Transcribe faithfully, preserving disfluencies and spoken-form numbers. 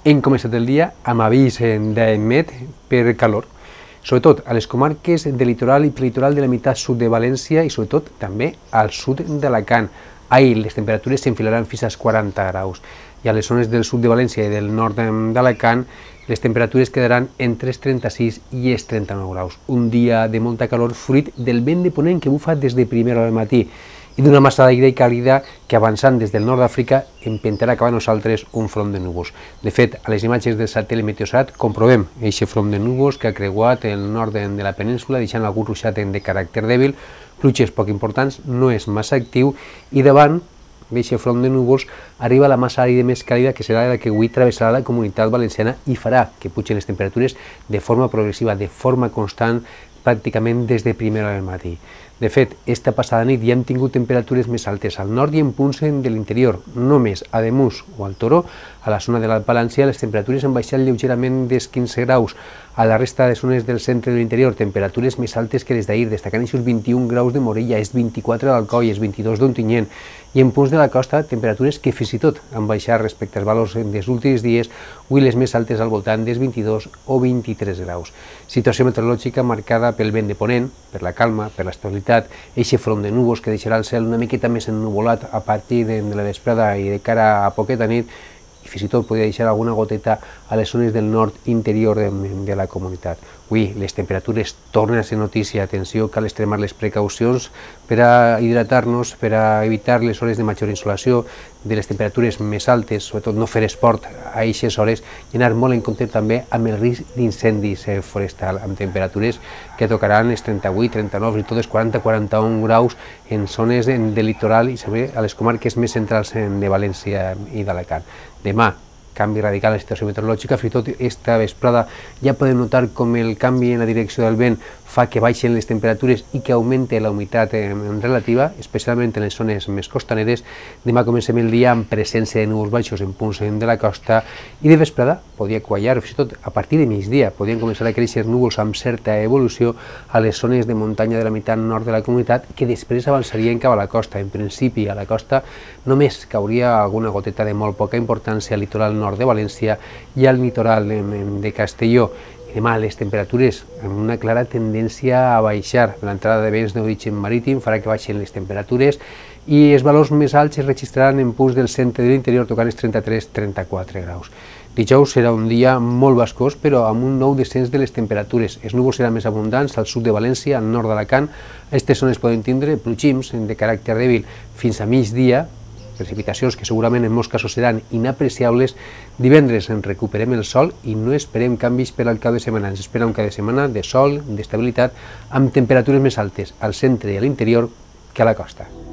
Hem començat el dia amb avís d'Amet per calor, sobretot a les comarques del litoral i prelitoral de la meitat sud de València i sobretot també al sud d'Alacant. Ahir les temperatures s'enfilaran fins als quaranta graus i a les zones del sud de València i del nord d'Alacant les temperatures quedaran entre els trenta-sis i els trenta-nou graus. Un dia de molta calor fruit del vent de ponent que bufa des de primera hora del matí i d'una massa d'aire càlida que avançant des del nord d'Àfrica empentarà cap a nosaltres un front de núvols. De fet, a les imatges del satèl·lit Meteosat comprovem aquest front de núvols que ha creuat el nord de la península deixant algun ruixat de caràcter dèbil, pluges poc importants, no és massa actiu i davant d'aquest front de núvols arriba la massa àrida més càlida que serà la que avui travessarà la comunitat valenciana i farà que pugen les temperatures de forma progressiva, de forma constant, pràcticament des de primera hora del matí. De fet, esta passada nit ja hem tingut temperatures més altes al nord i en punts de l'interior. Només a Ademús o al Toro, a la zona de l'Alt Palància, les temperatures han baixat lleugerament dels quinze graus. A la resta de zones del centre de l'interior, temperatures més altes que les d'ahir, destacant aquests vint-i-un graus de Morella, és vint-i-quatre d'Alcoi, és vint-i-dos d'Ontinyent, i en punts de la costa, temperatures que fins i tot han baixat respecte als valors dels últims dies, avui les més altes al voltant dels vint-i-dos o vint-i-tres graus. Situació meteorològica marcada pel vent de ponent, per la calma, per l'estabilitat, eixe front de núvols que deixarà el cel una miqueta més ennuvolat a partir de la vesprada i de cara a poqueta nit, i fins i tot podria deixar alguna goteta a les zones del nord interior de, de la comunitat. Avui les temperatures tornen a ser notícia, atenció, cal extremar les precaucions per a hidratar-nos, per a evitar les hores de major insolació, de les temperatures més altes, sobretot no fer esport a aquestes hores i anar molt en compte també amb el risc d'incendis forestal, amb temperatures que tocaran els trenta-vuit, trenta-nou, i tot els quaranta a quaranta-un graus en zones del litoral i també a les comarques més centrals de València i d'Alacant. Demà, canvi radical en la situació meteorològica, fins i tot esta vesprada ja podem notar com el canvi en la direcció del vent fa que baixen les temperatures i que augmente la humitat relativa, especialment en les zones més costaneres. Demà comencem el dia amb presència de núvols baixos en punts de la costa i de vesprada podria quallar, fins i tot a partir de migdia, podrien començar a créixer núvols amb certa evolució a les zones de muntanya de la meitat nord de la comunitat que després avançarien cap a la costa. En principi, a la costa només cauria alguna goteta de molt poca importància al litoral nord de València i al litoral de Castelló. Demà les temperatures amb una clara tendència a baixar. L'entrada de vents d'origen marítim farà que baixen les temperatures i els valors més alts es registraran en punts del centre de l'interior tocant els trenta-tres a trenta-quatre graus. Dijous serà un dia molt bascós però amb un nou descens de les temperatures. Els núvols seran més abundants al sud de València, al nord d'Alacant. A aquestes zones poden tindre plogins de caràcter dèbil fins a migdia, precipitacions que segurament en molts casos seran inapreciables. Divendres en recuperem el sol i no esperem canvis per al cap de setmana. Ens espera un cap de setmana de sol, d'estabilitat, amb temperatures més altes al centre i a l'interior que a la costa.